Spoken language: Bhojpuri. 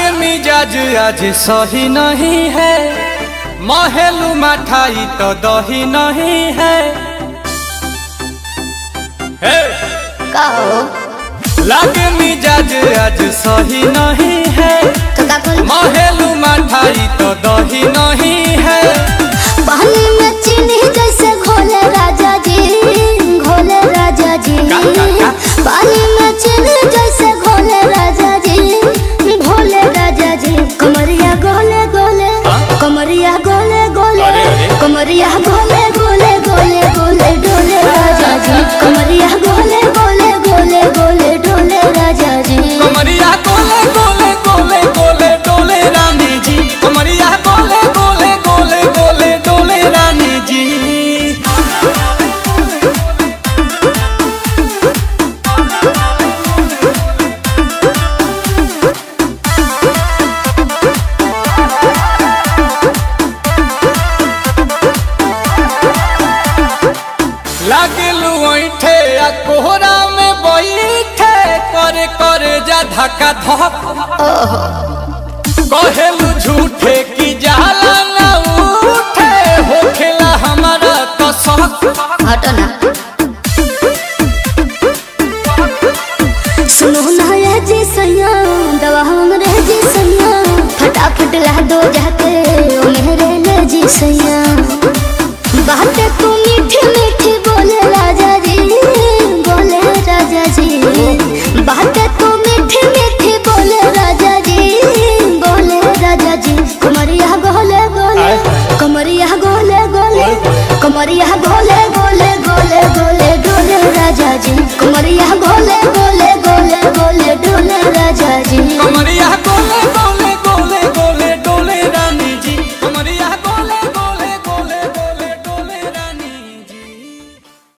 लागे मिजाज आज सही नहीं है, महलू मठाई तो दही नहीं है। लागे मिजाज आज सही नहीं है, महलू मठाई तो दही नहीं है। पानी में चीनी जैसे घोले राजा जी, घोले राजा जी। पानी में चीनी जैसे घोले राजा जी, घोले राजा जी। कमरिया गोले गोले, कमरिया गोले गोले, कमरिया गोले गोले गोले गोले डोले राजा जी। कमरिया गोले गोले गोले गोले डोले राजा जी। कमरिया गोले गोले गोले गोले डोले रानी जी। कमरिया गोले गोले गोले गोले डोले रानी जी। लागलू ऐठे आ कोहरा में बैठे, करे करे जा धक्का धक। कहेलू झूठे की जाला ना उठे, होखेला हमारा तो शक। हटो ना, सुनो ना ये जी सैया, दवा हमरे जी सैया। फटाफट ला दो जाके ओ मेरे ले जी सैया। बातें तू मीठी मीठी बोले राजा जी, बोले राजा जी। बातें तू मीठी मीठी बोले राजा जी, बोले राजा जी। कमरिया गोले गोले, कमरिया गोले गोले, कमरिया गोले गोले गोले गोले डोले राजा जी। कमरिया गोले गोले